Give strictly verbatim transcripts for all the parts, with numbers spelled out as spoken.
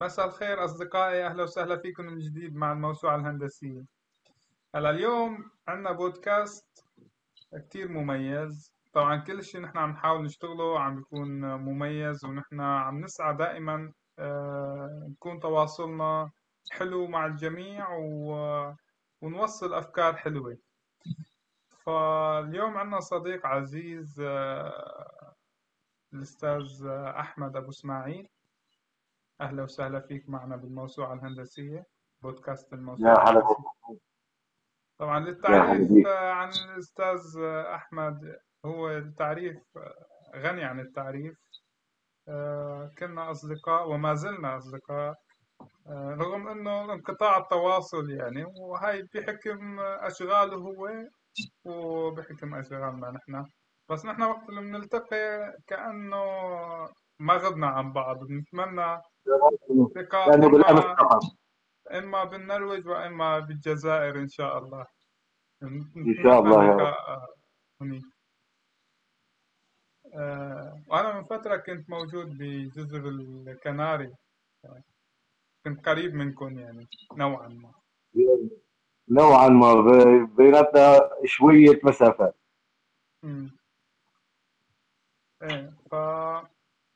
مساء الخير أصدقائي، أهلا وسهلا فيكم من جديد مع الموسوعة الهندسية. هلا اليوم عندنا بودكاست كتير مميز. طبعا كل شيء نحن عم نحاول نشتغله عم بيكون مميز، ونحن عم نسعى دائما آه، نكون تواصلنا حلو مع الجميع و- ونوصل أفكار حلوة. فاليوم عندنا صديق عزيز، آه، الأستاذ أحمد أبو إسماعيل. أهلا وسهلا فيك معنا بالموسوعة الهندسية، بودكاست يا الموسوعة هلا. الهندسية. طبعا يا هلا للتعريف بيك. آه، عن الأستاذ آه، أحمد، هو التعريف آه، غني عن التعريف. آه، كنا أصدقاء وما زلنا أصدقاء، آه، رغم أنه انقطاع التواصل يعني، وهي بحكم أشغاله هو وبحكم أشغالنا نحن. بس نحن وقت اللي بنلتقي كأنه ما غبنا عن بعض. بنتمنى لقاء لانه بالامس إما فقط. إما بالنرويج وإما بالجزائر إن شاء الله. ان شاء نتمنى الله يا رب. اللقاء آه، هناك. آه، وأنا من فترة كنت موجود بجزر الكناري، كنت قريب منكم يعني نوعا ما. نوعا ما ب- بيناتنا شويه مسافات. مم. إيه، فكنا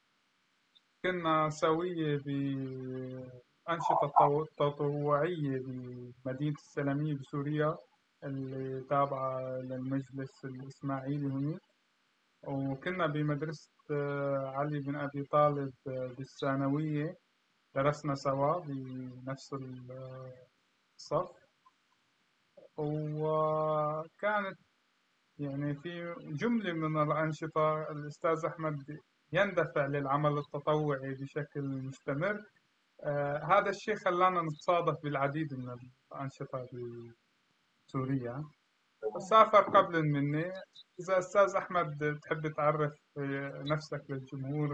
سوية بأنشطة طو- تطوعية بمدينة السلامية بسوريا، اللي تابعة للمجلس الإسماعيلي هناك. وكنا بمدرسة آه، علي بن أبي طالب آه، بالثانوية، درسنا سوا بنفس الصف. وكانت يعني في جملة من الأنشطة الأستاذ أحمد يندفع للعمل التطوعي بشكل مستمر. آه هذا الشيء خلانا نتصادف بالعديد من الأنشطة بسوريا. سافر قبل مني. إذا أستاذ أحمد تحب تعرف آه، نفسك للجمهور.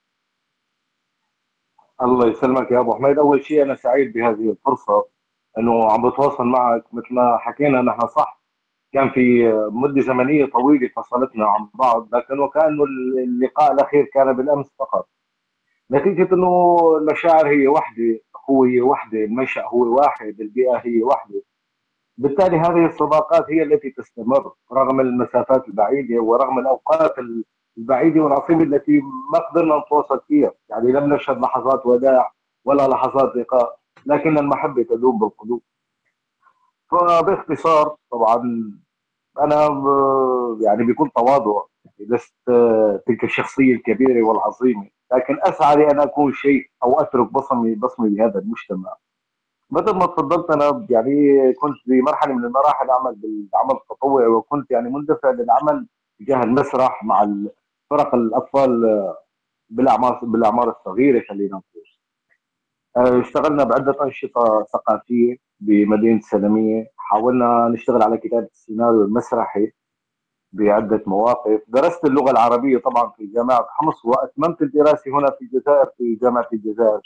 الله يسلمك يا ابو حميد. اول شيء انا سعيد بهذه الفرصه انه عم بتواصل معك. مثل ما حكينا نحن صح، كان في مده زمنيه طويله فصلتنا عن بعض، لكن وكانه اللقاء الاخير كان بالامس فقط. نتيجه انه المشاعر هي وحده، هو وحده، المنشا هو واحد، البيئه هي وحده. بالتالي هذه الصداقات هي التي تستمر رغم المسافات البعيدة ورغم الأوقات البعيدة والعصيبة التي ما قدرنا نتواصل فيها. يعني لم نشهد لحظات وداع ولا لحظات لقاء، لكن المحبة تدوم بالقلوب. فباختصار طبعا أنا ب- يعني بكل تواضع، يعني لست تلك الشخصية الكبيرة والعظيمة، لكن أسعى لأن أكون شيء أو أترك بصمي بصمي بهذا المجتمع. مثل ما تفضلت انا يعني كنت في مرحله من المراحل اعمل بالعمل التطوعي، وكنت يعني مندفع للعمل تجاه المسرح مع فرق الاطفال بالاعمار بالاعمار الصغيره خلينا نقول. آه، اشتغلنا بعده انشطه ثقافيه بمدينه السلميه، حاولنا نشتغل على كتابه السيناريو المسرحي بعده مواقف. درست اللغه العربيه طبعا في جامعه حمص، واتممت الدراسه هنا في الجزائر في جامعه الجزائر.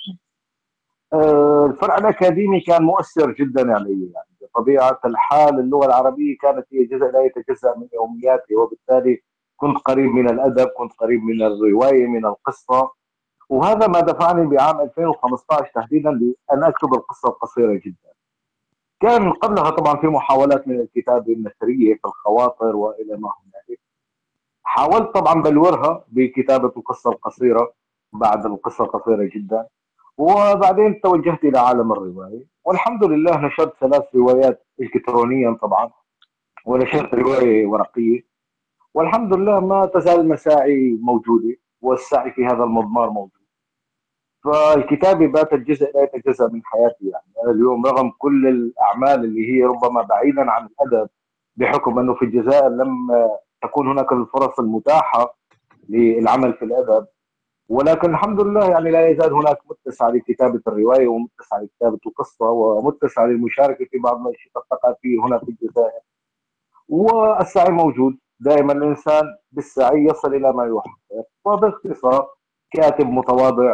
آه، الفرع الأكاديمي كان مؤثر جدا علي. يعني بطبيعة الحال اللغة العربية كانت هي جزء لا يتجزأ من يومياتي، وبالتالي كنت قريب من الأدب، كنت قريب من الرواية، من القصة. وهذا ما دفعني بعام ألفين وخمسة عشر تحديدا لأن أكتب القصة القصيرة جدا. كان قبلها طبعا في محاولات من الكتابة النثرية في الخواطر وإلى ما هنالك. حاولت طبعا بلورها بكتابة القصة القصيرة بعد القصة القصيرة جدا، وبعدين توجهت إلى عالم الرواية، والحمد لله نشرت ثلاث روايات إلكترونيا طبعا، ونشرت رواية ورقية. والحمد لله ما تزال المساعي موجودة، والسعي في هذا المضمار موجود. فالكتابة باتت جزء لا يتجزأ من حياتي. يعني أنا اليوم رغم كل الأعمال اللي هي ربما بعيدا عن الأدب، بحكم أنه في الجزائر لم تكون هناك الفرص المتاحة للعمل في الأدب، ولكن الحمد لله يعني لا يزال هناك متسع لكتابة الرواية ومتسع لكتابة القصة ومتسع للمشاركة في بعض الأنشطة الثقافية هنا في الجزائر. والسعي موجود دائما، الإنسان بالسعي يصل إلى ما يحقق. وباختصار كاتب متواضع،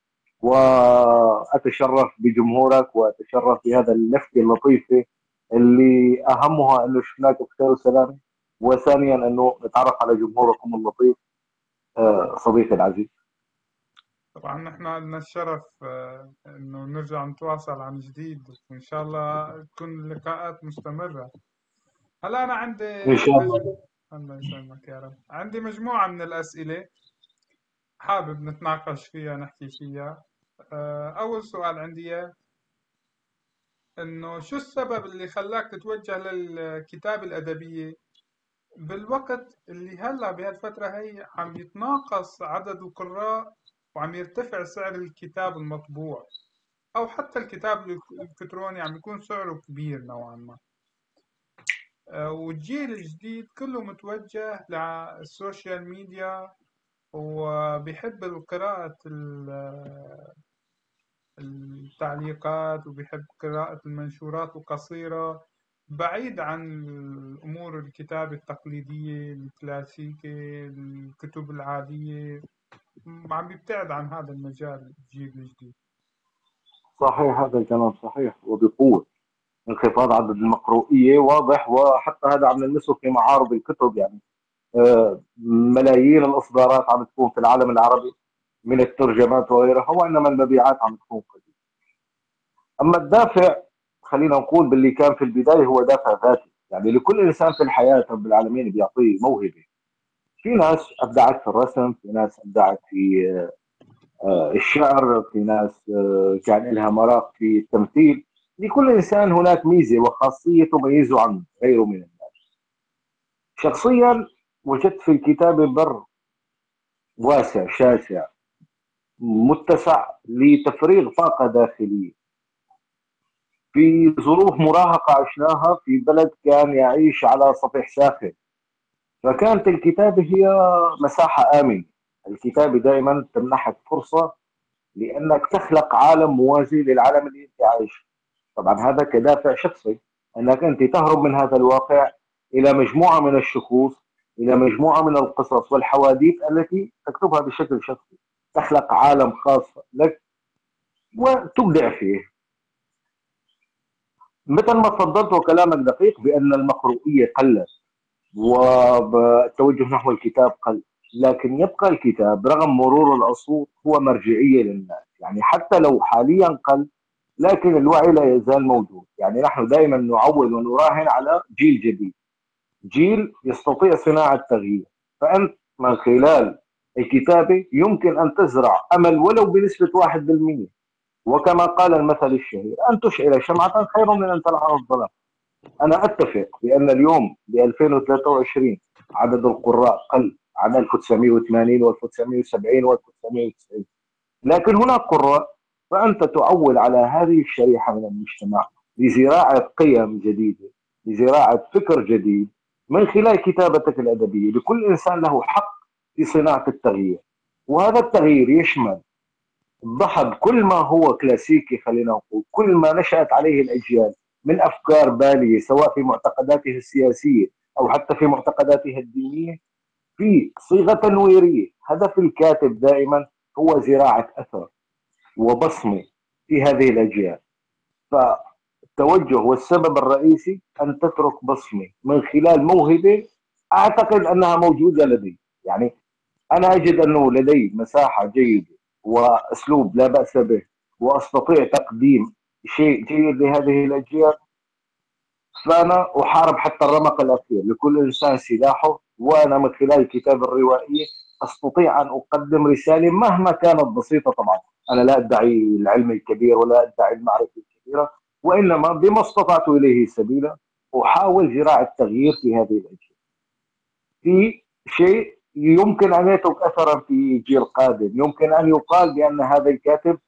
وأتشرف بجمهورك وأتشرف بهذا اللفتة اللطيفة اللي أهمها أنه شفناك بخير وسلامة، وثانيا أنه نتعرف على جمهوركم اللطيف. آه، صديقي العزيز. طبعا نحن لنا الشرف آه، إنه نرجع نتواصل عن جديد، وإن شاء الله تكون اللقاءات مستمرة. هلا أنا عندي ان شاء مج... الله. الله يسلمك يا رب. عندي مجموعة من الأسئلة حابب نتناقش فيها نحكي فيها. آه، أول سؤال عندي إياه، إنه شو السبب اللي خلاك تتوجه للكتابة الأدبية بالوقت اللي هلا بهالفترة هي عم يتناقص عدد القراء وعم يرتفع سعر الكتاب المطبوع، أو حتى الكتاب الإلكتروني عم يكون سعره كبير نوعا ما. آه، والجيل الجديد كله متوجه للسوشيال ميديا وبيحب القراءة ال- التعليقات، وبيحب قراءة المنشورات القصيرة، بعيد عن الأمور الكتابة التقليدية الكلاسيكية، الكتب العادية. عم بيبتعد عن هذا المجال الجيل الجديد. صحيح، هذا الكلام صحيح وبقوه. انخفاض عدد المقروئيه واضح، وحتى هذا عم نلمسه في معارض الكتب. يعني آه، ملايين الاصدارات عم تكون في العالم العربي من الترجمات وغيرها، وانما المبيعات عم تكون قليله. اما الدافع، خلينا نقول باللي كان في البدايه هو دافع ذاتي. يعني لكل انسان في الحياه رب العالمين بيعطيه موهبه. في ناس ابدعت في الرسم، في ناس ابدعت في آه، الشعر، في ناس آه، كان لها مراق في التمثيل. لكل انسان هناك ميزه وخاصيه تميزه عن غيره من الناس. شخصيا وجدت في الكتابه بر واسع شاسع متسع لتفريغ طاقه داخليه في ظروف مراهقه عشناها في بلد كان يعيش على سطح ساخن. فكانت الكتابه هي مساحه امنه. الكتابه دائما تمنحك فرصه لانك تخلق عالم موازي للعالم اللي انت عايشه. طبعا هذا كدافع شخصي، انك انت تهرب من هذا الواقع الى مجموعه من الشخوص، الى مجموعه من القصص والحواديت التي تكتبها بشكل شخصي، تخلق عالم خاص لك وتبدع فيه. مثل ما تفضلت وكلامك دقيق بان المقروئيه قلت والتوجه نحو الكتاب قل، لكن يبقى الكتاب رغم مرور العصور هو مرجعيه للناس. يعني حتى لو حاليا قل، لكن الوعي لا يزال موجود. يعني نحن دائما نعول ونراهن على جيل جديد، جيل يستطيع صناعة تغيير. فأنت من خلال الكتابة يمكن أن تزرع أمل ولو بنسبة واحد بالمئة. وكما قال المثل الشهير: أن تشعل شمعة خير من أن تلعب الظلام. أنا أتفق بأن اليوم ب ألفين وثلاثة وعشرين عدد القراء قل عن ألف وتسعمئة وثمانين و1970 و1990، لكن هناك قراء. فأنت تعول على هذه الشريحة من المجتمع لزراعة قيم جديدة، لزراعة فكر جديد من خلال كتابتك الأدبية. لكل إنسان له حق في صناعة التغيير، وهذا التغيير يشمل ضحض كل ما هو كلاسيكي، خلينا نقول كل ما نشأت عليه الأجيال من أفكار بالية، سواء في معتقداتها السياسية أو حتى في معتقداتها الدينية، في صيغة تنويرية. هدف الكاتب دائما هو زراعة أثر وبصمة في هذه الأجيال. فالتوجه والسبب الرئيسي أن تترك بصمة من خلال موهبة أعتقد أنها موجودة لدي. يعني أنا أجد أنه لدي مساحة جيدة وأسلوب لا بأس به، وأستطيع تقديم شيء جيد لهذه الأجيال. فأنا أحارب حتى الرمق الأخير. لكل إنسان سلاحه، وأنا من خلال الكتابة الروائية أستطيع أن أقدم رسالة مهما كانت بسيطة. طبعا أنا لا أدعي العلم الكبير ولا أدعي المعرفة الكبيرة، وإنما بما استطعت إليه سبيلا أحاول زراعة التغيير في هذه الأجيال، في شيء يمكن أن يترك أثرا في جيل قادم. يمكن أن يقال بأن هذا الكاتب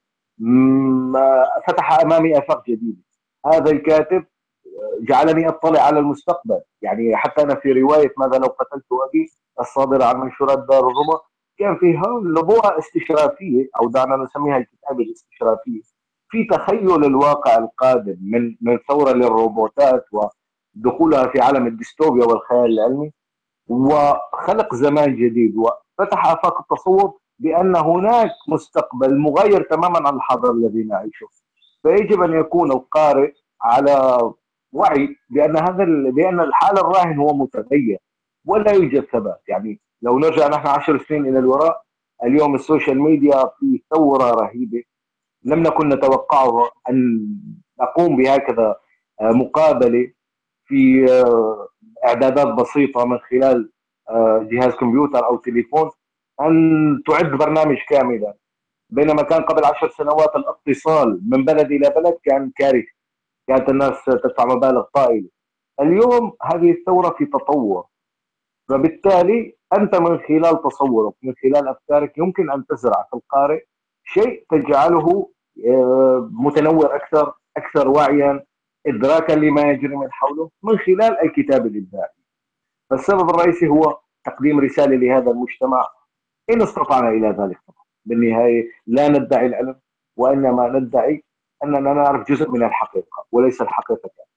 فتح أمامي آفاق جديدة. هذا الكاتب جعلني اطلع على المستقبل. يعني حتى انا في روايه ماذا لو قتلت ابي الصادره عن منشورات دار الربا كان فيها نبوءه استشرافيه، او دعنا نسميها الكتابه الاستشرافيه، في تخيل الواقع القادم من من ثوره للروبوتات ودخولها في عالم الديستوبيا والخيال العلمي، وخلق زمان جديد، وفتح افاق التصور بان هناك مستقبل مغاير تماما عن الحاضر الذي نعيشه. فيجب ان يكون القارئ على وعي بان هذا بان الحال الراهن هو متغير ولا يوجد ثبات. يعني لو نرجع نحن عشر سنين الى الوراء، اليوم السوشيال ميديا في ثورة رهيبة لم نكن نتوقعها، أن نقوم بهكذا آه، مقابلة في آه، إعدادات بسيطة من خلال آه، جهاز كمبيوتر أو تليفون، أن تعد برنامج كاملا. بينما كان قبل عشر سنوات الاتصال من بلد إلى بلد كان كارثة، كانت الناس تدفع مبالغ طائلة. اليوم هذه الثورة في تطور، فبالتالي أنت من خلال تصورك، من خلال أفكارك، يمكن أن تزرع في القارئ شيء تجعله آه، متنور أكثر، أكثر وعيا، إدراكا لما يجري من حوله من خلال الكتاب الإبداعي. فالسبب الرئيسي هو تقديم رسالة لهذا المجتمع إن استطعنا إلى ذلك طبعا. بالنهاية لا ندعي العلم، وإنما ندعي أننا نعرف جزء من الحقيقة وليس الحقيقة كاملة.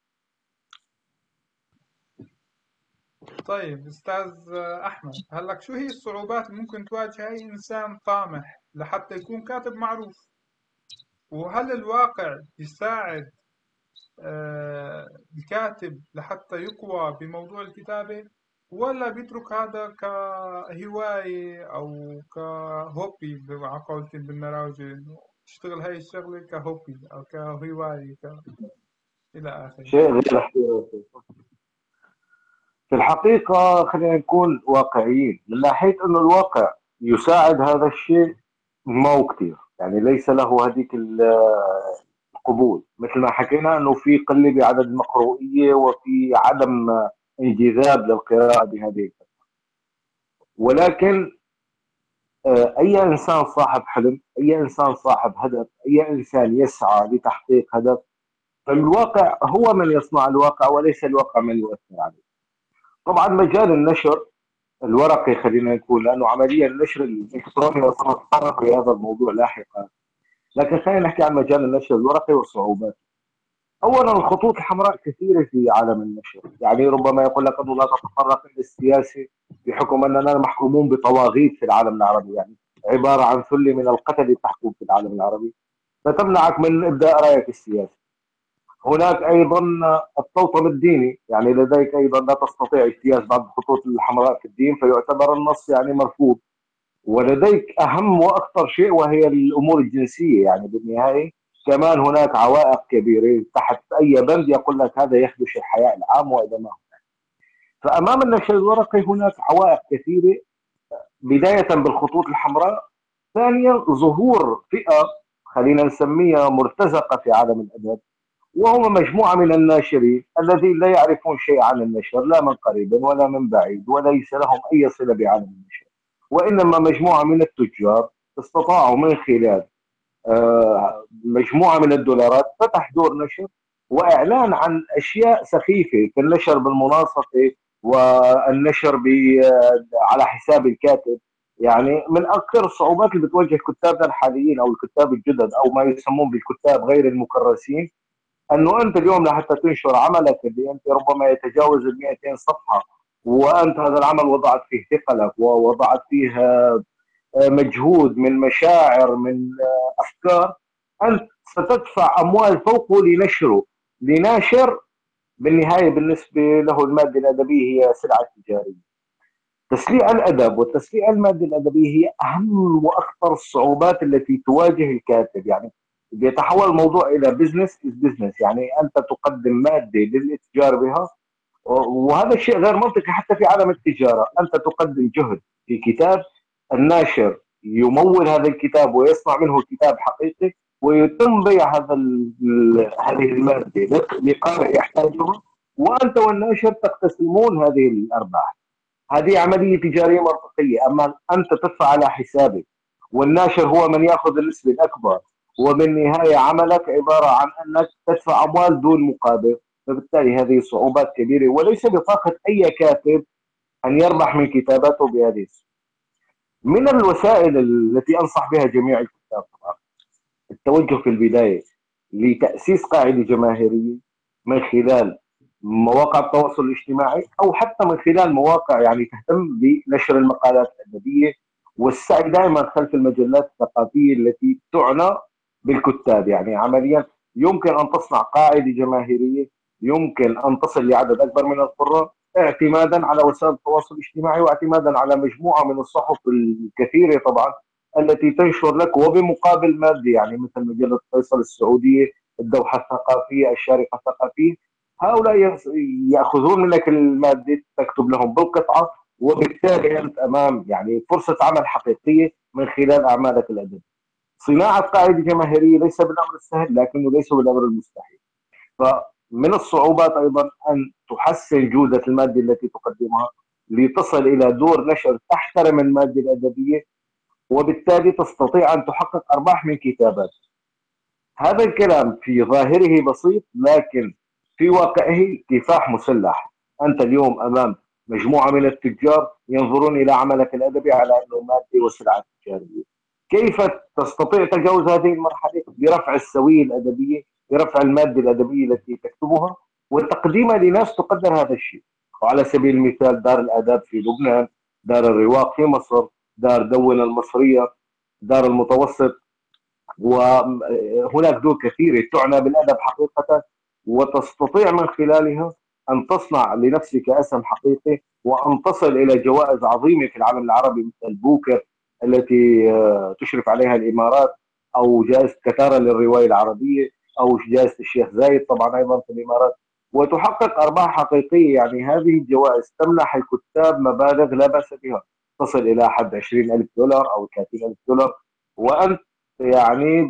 طيب أستاذ أحمد، هلأ شو هي الصعوبات اللي ممكن تواجه أي إنسان طامح لحتى يكون كاتب معروف؟ وهل الواقع يساعد آه، الكاتب لحتى يقوى بموضوع الكتابة، ولا بيترك هذا كهواية أو كهوبي على قولتين بالنراوجة، إنه يشتغل هاي الشغلة كهوبي أو كهواية ك... إلى آخره. شيء غير احترافي. في الحقيقة خلينا نكون واقعيين من ناحية أنه الواقع يساعد هذا الشيء، ما هو كثير، يعني ليس له هذيك القبول. مثل ما حكينا أنه في قلة بعدد المقروئية وفي عدم انجذاب للقراءة بهذه الفترة. ولكن آه، أي إنسان صاحب حلم، أي إنسان صاحب هدف، أي إنسان يسعى لتحقيق هدف، فالواقع هو من يصنع الواقع وليس الواقع من يؤثر عليه. طبعا مجال النشر الورقي خلينا نقول، لانه عمليا النشر الالكتروني وسنتطرق لهذا الموضوع لاحقا، لكن خلينا نحكي عن مجال النشر الورقي والصعوبات. اولا الخطوط الحمراء كثيره في عالم النشر، يعني ربما يقول لك انه لا تتطرق الى السياسي بحكم اننا محكومون بطواغيت في العالم العربي، يعني عباره عن ثله من القتل تحكم في العالم العربي، فتمنعك من ابداء رايك السياسي. هناك ايضا التوطن الديني، يعني لديك ايضا لا تستطيع اجتياز بعض الخطوط الحمراء في الدين فيعتبر النص يعني مرفوض. ولديك اهم واخطر شيء وهي الامور الجنسيه، يعني بالنهايه كمان هناك عوائق كبيره تحت اي بند يقول لك هذا يخدش الحياء العام والى ما هناك. فامام النشر الورقي هناك عوائق كثيره، بدايه بالخطوط الحمراء، ثانيا ظهور فئه خلينا نسميها مرتزقه في عالم الادب، وهم مجموعة من الناشرين الذين لا يعرفون شيء عن النشر لا من قريب ولا من بعيد، وليس لهم أي صلة بعالم النشر، وإنما مجموعة من التجار استطاعوا من خلال آه، مجموعة من الدولارات فتح دور نشر وإعلان عن أشياء سخيفة كالنشر بالمناصفة والنشر على حساب الكاتب. يعني من أكثر الصعوبات اللي بتواجه كتابنا الحاليين أو الكتاب الجدد أو ما يسمون بالكتاب غير المكرسين، انه انت اليوم لحتى تنشر عملك اللي انت ربما يتجاوز ال مئتين صفحه، وانت هذا العمل وضعت فيه ثقلك ووضعت فيه مجهود من مشاعر من افكار، انت ستدفع اموال فوقه لنشره لناشر بالنهايه بالنسبه له الماده الادبيه هي سلعه تجاريه. تسليع الادب وتسليع الماده الادبيه هي اهم واخطر الصعوبات التي تواجه الكاتب. يعني بيتحول الموضوع الى بزنس از بزنس، يعني انت تقدم ماده للاتجار بها، وهذا الشيء غير منطقي حتى في عالم التجاره. انت تقدم جهد في كتاب، الناشر يمول هذا الكتاب ويصنع منه كتاب حقيقي، ويتم بيع هذا هذه الماده لقارئ يحتاجها، وانت والناشر تقتسمون هذه الارباح. هذه عمليه تجاريه منطقيه. اما انت تدفع على حسابك والناشر هو من ياخذ النسبه الاكبر، وبالنهايه عملك عباره عن انك تدفع اموال دون مقابل، فبالتالي هذه صعوبات كبيره وليس بطاقه اي كاتب ان يربح من كتاباته بهذه الصورة. من الوسائل التي انصح بها جميع الكتاب طبعا التوجه في البدايه لتاسيس قاعده جماهيريه من خلال مواقع التواصل الاجتماعي او حتى من خلال مواقع يعني تهتم بنشر المقالات الادبيه، والسعي دائما خلف المجلات الثقافيه التي تعنى بالكتاب. يعني عمليا يمكن ان تصنع قاعده جماهيريه، يمكن ان تصل لعدد اكبر من القراء اعتمادا على وسائل التواصل الاجتماعي واعتمادا على مجموعه من الصحف الكثيره طبعا التي تنشر لك وبمقابل مادي، يعني مثل مجلة فيصل السعودية، الدوحة الثقافية، الشارقة الثقافية. هؤلاء يص- يأخذون منك المادة، تكتب لهم بالقطعة، وبالتالي أنت أمام يعني فرصة عمل حقيقية من خلال أعمالك الأدبية. صناعة قاعدة جماهيرية ليس بالأمر السهل، لكنه ليس بالأمر المستحيل. فمن الصعوبات أيضا أن تحسن جودة المادة التي تقدمها لتصل إلى دور نشر تحترم المادة الأدبية، وبالتالي تستطيع أن تحقق أرباح من كتابات. هذا الكلام في ظاهره بسيط، لكن في واقعه كفاح مسلح. أنت اليوم أمام مجموعة من التجار ينظرون إلى عملك الأدبي على أنه مادي وسلعة تجارية. كيف تستطيع تجاوز هذه المرحلة؟ برفع السوية الأدبية، برفع المادة الأدبية التي تكتبها وتقديمها لناس تقدر هذا الشيء. وعلى سبيل المثال دار الآداب في لبنان، دار الرواق في مصر، دار دولة المصرية، دار المتوسط، وهناك دول كثيرة تعنى بالأدب حقيقة، وتستطيع من خلالها أن تصنع لنفسك اسم حقيقي وأن تصل إلى جوائز عظيمة في العالم العربي، مثل بوكر التي آه، تشرف عليها الإمارات، أو جائزة كتارة للرواية العربية، أو جائزة الشيخ زايد طبعا أيضا في الإمارات، وتحقق أرباح حقيقية. يعني هذه الجوائز تمنح الكتاب مبالغ لا بأس بها، تصل إلى حد عشرين ألف دولار أو ثلاثين ألف دولار، وأنت يعني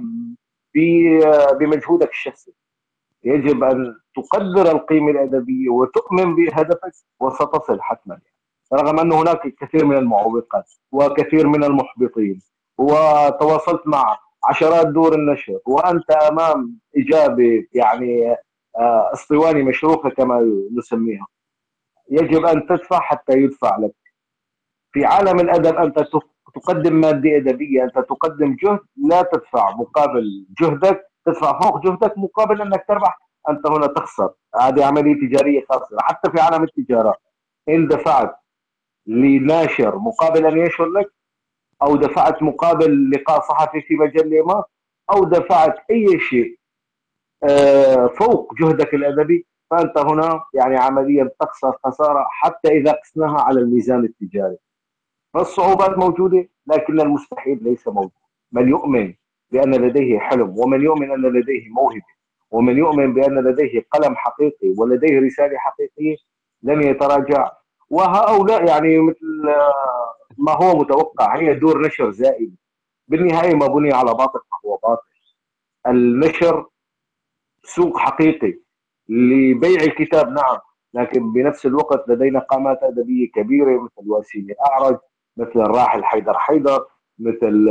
بمجهودك الشخصي. يجب أن تقدر القيمة الأدبية وتؤمن بهدفك، وستصل حتما يعني. رغم أن هناك كثير من المعوقات وكثير من المحبطين، وتواصلت مع عشرات دور النشر، وأنت أمام إجابة يعني آه، اسطواني مشروخة كما نسميها. يجب أن تدفع حتى يدفع لك. في عالم الأدب أنت تقدم مادة أدبية، أنت تقدم جهد، لا تدفع مقابل جهدك، تدفع فوق جهدك مقابل أنك تربح. أنت هنا تخسر، هذه عملية تجارية خاسرة. حتى في عالم التجارة إن دفعت لناشر مقابل أن ينشر لك، أو دفعت مقابل لقاء صحفي في مجلة ما، أو دفعت أي شيء آه، فوق جهدك الأدبي، فأنت هنا يعني عمليا تخسر خسارة حتى إذا قسناها على الميزان التجاري. فالصعوبات موجودة، لكن المستحيل ليس موجود. من يؤمن بأن لديه حلم، ومن يؤمن أن لديه موهبة، ومن يؤمن بأن لديه قلم حقيقي ولديه رسالة حقيقية، لن يتراجع. وهؤلاء يعني مثل آه، ما هو متوقع، هي دور نشر زائد. بالنهاية ما بني على باطل فهو باطل. النشر سوق حقيقي لبيع الكتاب، نعم، لكن بنفس الوقت لدينا قامات أدبية كبيرة مثل وسيم الأعرج، مثل الراحل حيدر حيدر، مثل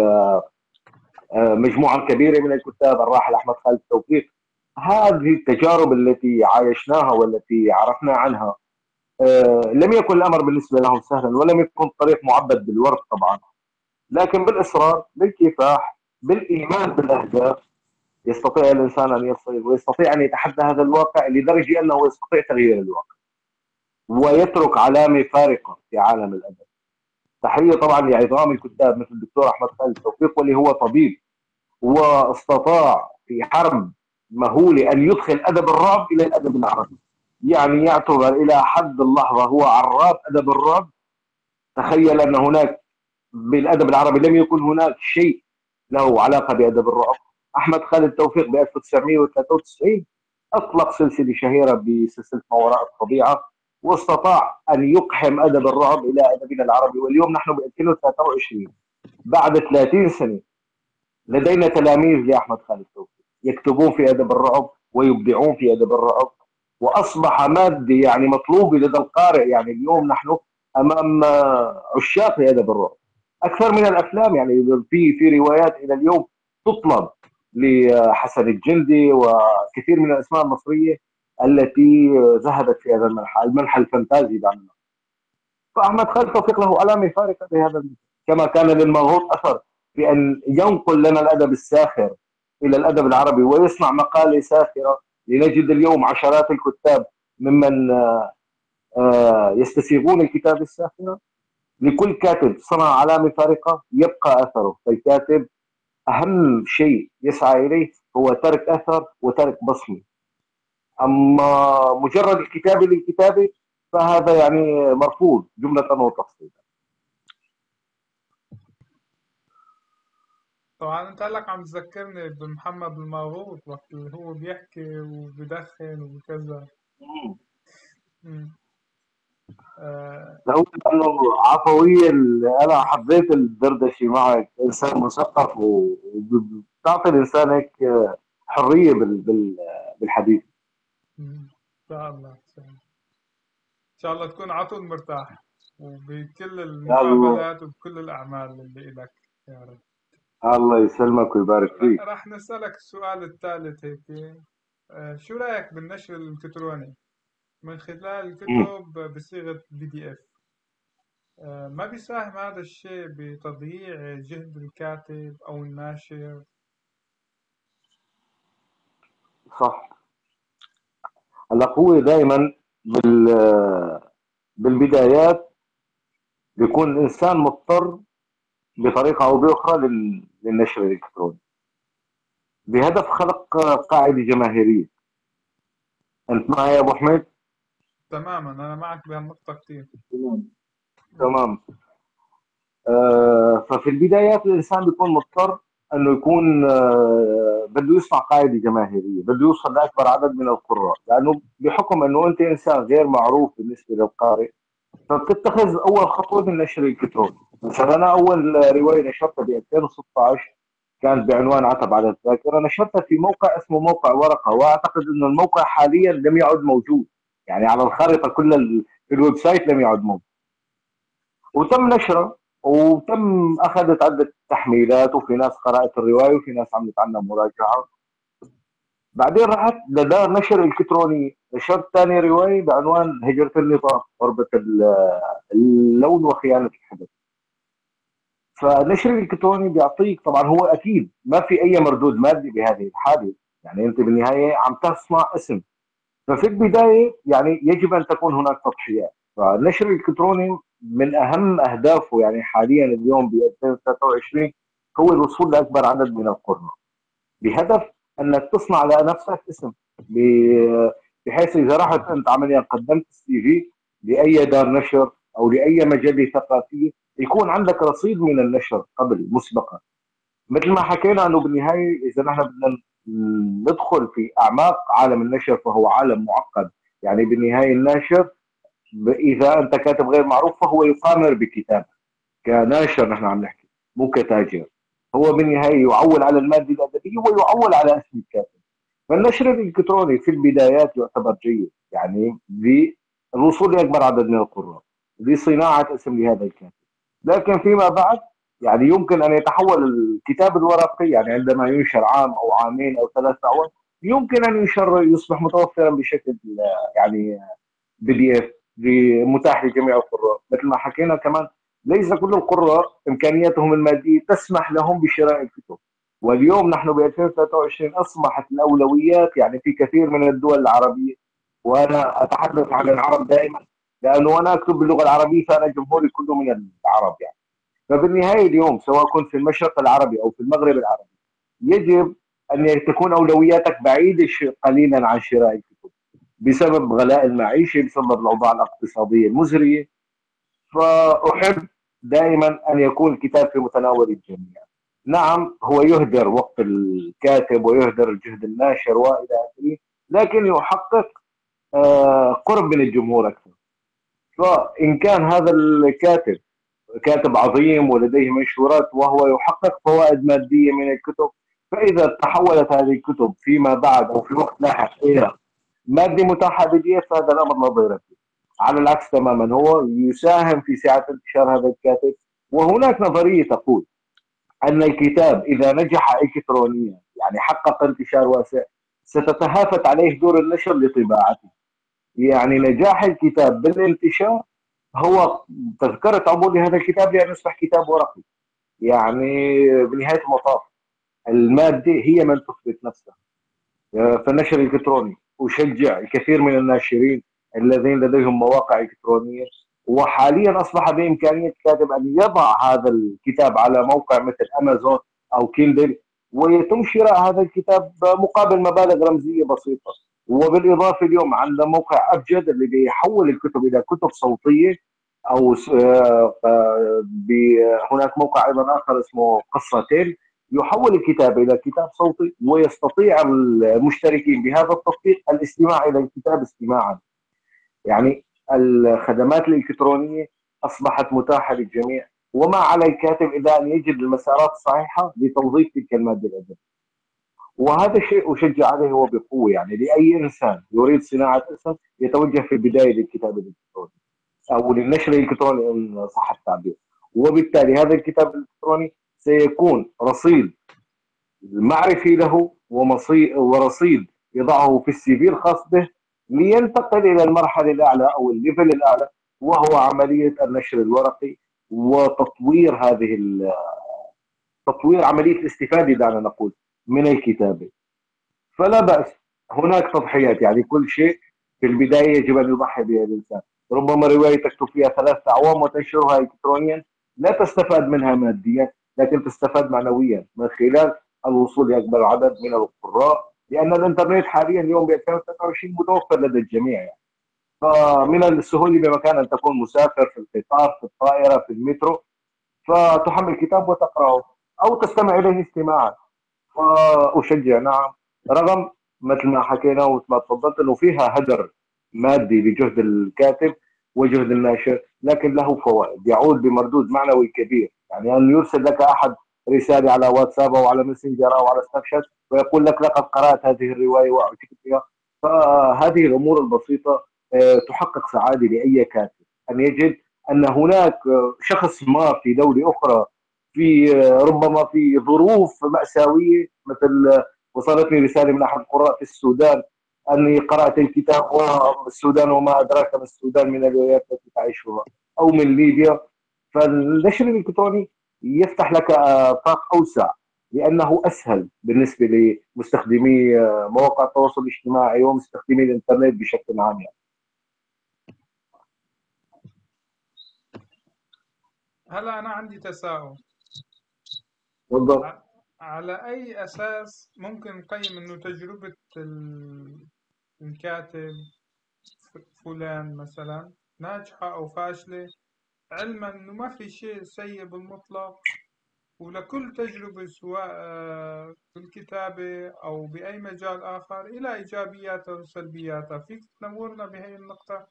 آه، مجموعة كبيرة من الكتاب، الراحل أحمد خالد توفيق. هذه التجارب التي عايشناها والتي عرفنا عنها، آه، لم يكن الأمر بالنسبة لهم سهلا، ولم يكن الطريق معبد بالورد طبعا، لكن بالإصرار، بالكفاح، بالإيمان بالأهداف، يستطيع الإنسان أن يصل ويستطيع أن يتحدى هذا الواقع لدرجة أنه يستطيع تغيير الواقع ويترك علامة فارقة في عالم الأدب. تحية طبعا لعظام الكتاب مثل الدكتور أحمد خالد توفيق، واللي هو طبيب واستطاع في حرب مهولة أن يدخل أدب الرعب إلى الأدب العربي. يعني يعتبر إلى حد اللحظة هو عراب أدب الرعب. تخيل أن هناك بالأدب العربي لم يكن هناك شيء له علاقة بأدب الرعب. أحمد خالد توفيق ب ألف وتسعمئة وثلاثة وتسعين أطلق سلسلة شهيرة بسلسلة ما وراء الطبيعة، واستطاع أن يقحم أدب الرعب إلى أدبنا العربي. واليوم نحن ب ألفين وثلاثة وعشرين، بعد ثلاثين سنة، لدينا تلاميذ لأحمد خالد توفيق يكتبون في أدب الرعب ويبدعون في أدب الرعب، وأصبح مادة يعني مطلوبة لدى القارئ. يعني اليوم نحن أمام عشاق لأدب الرعب أكثر من الأفلام. يعني في في روايات إلى اليوم تطلب لحسن الجندي وكثير من الأسماء المصرية التي ذهبت في هذا المنحى، المنحى الفانتازي دعنا. فأحمد خالد توفيق له علامة فارقة في هذا المجال، كما كان للمغوط أثر في أن ينقل لنا الأدب الساخر إلى الأدب العربي ويصنع مقالة ساخرة. لنجد اليوم عشرات الكتاب ممن آه، يستسيغون الكتاب الساخرة. لكل كاتب صنع علامة فارقة يبقى أثره. فالكاتب أهم شيء يسعى إليه هو ترك أثر وترك بصمة. أما مجرد الكتابة للكتابة فهذا يعني مرفوض جملة وتفصيلا. طبعا انت هلك عم تذكرني بمحمد الماغوط وقت اللي هو بيحكي وبدخن وكذا. مم. مم. آه. لو انه عفوية، انا حبيت الدردشة معك، انسان مثقف وبتعطي الانسان هيك حرية بال- بال- بالحديث. مم. ان شاء الله ان شاء الله ان شاء الله تكون على طول مرتاح وبكل يا الله، المقابلات وبكل الاعمال اللي إلك يا رب. الله يسلمك ويبارك ر- فيك. راح نسألك السؤال الثالث هيك. آه، شو رأيك بالنشر الإلكتروني من خلال مم. الكتب بصيغة بي دي إف؟ ما بيساهم هذا الشيء بتضييع جهد الكاتب أو الناشر؟ صح. هلا هو دائما بال بالبدايات بيكون الانسان مضطر بطريقه او باخرى لل- للنشر الالكتروني بهدف خلق قاعده جماهيريه. انت معي يا ابو حميد؟ تماما، أنا معك بهالنقطة كتير. تمام. م- تمام. آه، ففي البدايات الانسان بيكون مضطر انه يكون آه، بده يصنع قاعده جماهيريه، بده يوصل لاكبر عدد من القراء، لانه بحكم انه انت انسان غير معروف بالنسبه للقارئ، فبتتخذ اول خطوه بالنشر الالكتروني. مثلا انا اول روايه نشرتها ب ألفين وستاشر كانت بعنوان عتب على الذاكره، نشرتها في موقع اسمه موقع ورقه، واعتقد انه الموقع حاليا لم يعد موجود، يعني على الخارطه كل ال- الويب سايت لم يعد موجود. وتم نشره وتم اخذت عده تحميلات، وفي ناس قرات الروايه وفي ناس عملت عنها مراجعه. بعدين رحت لدار نشر الكتروني، نشرت ثاني روايه بعنوان هجره النظام، غربه اللون وخيانه الحدث. فالنشر الالكتروني بيعطيك، طبعا هو اكيد ما في اي مردود مادي بهذه الحاله، يعني انت بالنهايه عم تصنع اسم. ففي البدايه يعني يجب ان تكون هناك تضحيات. فالنشر الالكتروني من اهم اهدافه يعني حاليا اليوم ب ألفين وثلاثة وعشرين هو الوصول لاكبر عدد من القراء، بهدف انك تصنع لنفسك اسم، ب- بحيث اذا رحت انت عمليا قدمت السي في لاي دار نشر او لاي مجله ثقافيه، يكون عندك رصيد من النشر قبل مسبقا. مثل ما حكينا انه بالنهايه اذا نحن بدنا ندخل في اعماق عالم النشر فهو عالم معقد. يعني بالنهايه الناشر، ب- اذا انت كاتب غير معروف فهو يقامر بكتاب كناشر، نحن عم نحكي مو كتاجر. هو بالنهايه يعول على الماده الادبيه ويعول على اسم الكاتب. فالنشر الالكتروني في البدايات يعتبر جيد، يعني للوصول لاكبر عدد من القراء، لصناعه اسم لهذا الكاتب. لكن فيما بعد يعني يمكن ان يتحول الكتاب الورقي، يعني عندما ينشر عام او عامين او ثلاث اعوام يمكن ان ينشر يصبح متوفرا بشكل يعني بي دي اف متاح لجميع القراء. مثل ما حكينا كمان ليس كل القراء امكانياتهم الماديه تسمح لهم بشراء الكتب. واليوم نحن ب ألفين وثلاثة وعشرين اصبحت الاولويات يعني في كثير من الدول العربيه، وانا اتحدث عن العرب دائما لانه انا اكتب باللغه العربيه، فانا جمهوري كله من العرب يعني. فبالنهايه اليوم سواء كنت في المشرق العربي او في المغرب العربي يجب ان تكون اولوياتك بعيده قليلا عن شراء الكتب بسبب غلاء المعيشه، بسبب الاوضاع الاقتصاديه المزريه. فاحب دائما ان يكون الكتاب في متناول الجميع. نعم هو يهدر وقت الكاتب ويهدر جهد الناشر والى اخره، لكن يحقق آه، قرب من الجمهور اكثر. فان كان هذا الكاتب كاتب عظيم ولديه منشورات وهو يحقق فوائد ماديه من الكتب، فاذا تحولت هذه الكتب فيما بعد او في وقت لاحق الى ماده متاحه بي دي اف فهذا الامر لا ضير فيه. على العكس تماما هو يساهم في سعه انتشار هذا الكاتب. وهناك نظريه تقول ان الكتاب اذا نجح الكترونيا يعني حقق انتشار واسع ستتهافت عليه دور النشر لطباعته. يعني نجاح الكتاب بالانتشار هو تذكرة عمود هذا الكتاب لأن يصبح كتاب ورقي. يعني بنهاية المطاف المادة هي من تثبت نفسها. فالنشر الإلكتروني أشجع الكثير من الناشرين الذين لديهم مواقع إلكترونية، وحاليا أصبح بإمكانية الكاتب أن يضع هذا الكتاب على موقع مثل أمازون أو كيندل ويتم شراء هذا الكتاب مقابل مبالغ رمزية بسيطة. وبالإضافة اليوم عندنا موقع أبجد اللي بيحول الكتب إلى كتب صوتية، أو س- آه، آه، ب- هناك موقع أيضا آخر اسمه قصتين يحول الكتاب إلى كتاب صوتي، ويستطيع المشتركين بهذا التطبيق الاستماع إلى الكتاب استماعا. يعني الخدمات الإلكترونية أصبحت متاحة للجميع، وما على الكاتب إلا أن يجد المسارات الصحيحة لتوظيف تلك المادة الأدبية. وهذا الشيء أشجع عليه وبقوة، يعني لأي إنسان يريد صناعة اسم يتوجه في البداية للكتاب الإلكتروني أو للنشر الإلكتروني إن صح التعبير. وبالتالي هذا الكتاب الإلكتروني سيكون رصيد معرفي له ومصي- ورصيد يضعه في السي في الخاص به، لينتقل إلى المرحلة الأعلى أو الليفل الأعلى، وهو عملية النشر الورقي وتطوير هذه ال- تطوير عملية الاستفادة دعنا نقول من الكتابة. فلا بأس، هناك تضحيات، يعني كل شيء في البداية يجب أن يضحي به الإنسان. ربما رواية تكتب فيها ثلاثة أعوام وتنشرها إلكترونيا لا تستفاد منها ماديا، لكن تستفاد معنويا من خلال الوصول لأكبر عدد من القراء، لأن الإنترنت حاليا اليوم ب ألفين وثلاثة وعشرين متوفر لدى الجميع. يعني فمن السهولة بمكان أن تكون مسافر في القطار، في الطائرة، في المترو، فتحمل كتاب وتقرأه أو تستمع إليه استماعا. فأشجع، نعم، رغم مثل ما حكينا ومثل ما تفضلت انه فيها هدر مادي لجهد الكاتب وجهد الناشر، لكن له فوائد، يعود بمردود معنوي كبير. يعني ان يرسل لك احد رساله على واتساب او على ماسنجر او على سناب شات ويقول لك لقد قرات هذه الروايه واعجبت بها، فهذه الامور البسيطه آه، تحقق سعاده لاي كاتب، ان يجد ان هناك آه، شخص ما في دوله اخرى، في ربما في ظروف مأساوية، مثل وصلتني رسالة من أحد القراء في السودان أني قرأت الكتاب والسودان وما أدراك ما السودان من الولايات التي تعيشها، أو من ليبيا. فالنشر الإلكتروني يفتح لك آفاق أوسع، لأنه أسهل بالنسبة لمستخدمي مواقع التواصل الاجتماعي ومستخدمي الإنترنت بشكل عام. يعني هلا أنا عندي تساؤل. بالضبط. ع- على أي أساس ممكن نقيم إنه تجربة ال- الكاتب ف- فلان مثلا ناجحة أو فاشلة، علما إنه ما في شيء سيء بالمطلق، ولكل تجربة سواء آه، في الكتابة أو بأي مجال آخر إلى إيجابياتها وسلبياتها؟ فيك تنورنا بهي النقطة؟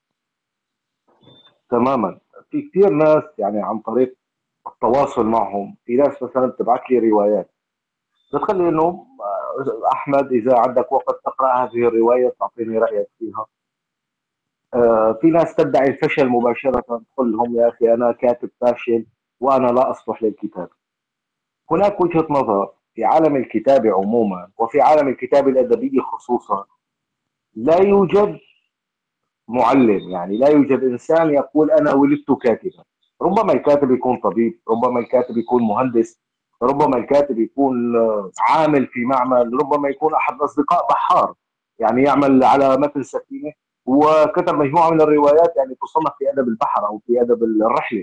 تماما. في كثير ناس يعني عن طريق التواصل معهم، في ناس مثلا تبعت لي روايات بتخلي انه آه، احمد اذا عندك وقت تقرا هذه الروايه تعطيني رايك فيها. آه، في ناس تدعي الفشل مباشره، تقول لهم يا اخي انا كاتب فاشل وانا لا اصلح للكتاب. هناك وجهه نظر في عالم الكتابه عموما وفي عالم الكتابه الادبيه خصوصا، لا يوجد معلم، يعني لا يوجد انسان يقول انا ولدت كاتبا. ربما الكاتب يكون طبيب، ربما الكاتب يكون مهندس، ربما الكاتب يكون آه، عامل في معمل، ربما يكون احد الاصدقاء بحار يعني يعمل على متن سفينه وكتب مجموعه من الروايات يعني تصنف في ادب البحر او في ادب الرحله.